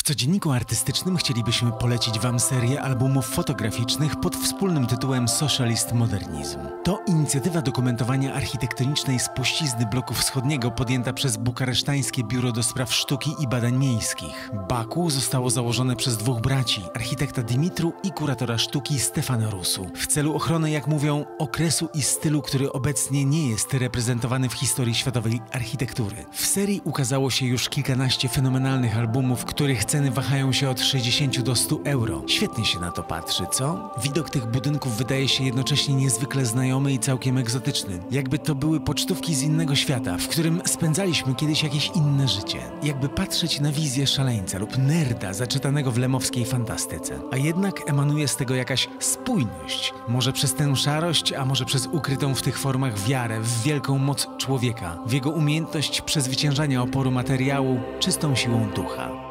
W codzienniku artystycznym chcielibyśmy polecić Wam serię albumów fotograficznych pod wspólnym tytułem Socialist Modernism. To inicjatywa dokumentowania architektonicznej spuścizny bloku wschodniego podjęta przez bukaresztańskie Biuro do Spraw Sztuki i Badań Miejskich. Baku zostało założone przez dwóch braci, architekta Dimitru i kuratora sztuki Stefana Rusu, w celu ochrony, jak mówią, okresu i stylu, który obecnie nie jest reprezentowany w historii światowej architektury. W serii ukazało się już kilkanaście fenomenalnych albumów, których ceny wahają się od 60 do 100 euro. Świetnie się na to patrzy, co? Widok tych budynków wydaje się jednocześnie niezwykle znajomy i całkiem egzotyczny. Jakby to były pocztówki z innego świata, w którym spędzaliśmy kiedyś jakieś inne życie. Jakby patrzeć na wizję szaleńca lub nerda zaczytanego w lemowskiej fantastyce. A jednak emanuje z tego jakaś spójność. Może przez tę szarość, a może przez ukrytą w tych formach wiarę w wielką moc człowieka, w jego umiejętność przezwyciężania oporu materiału czystą siłą ducha.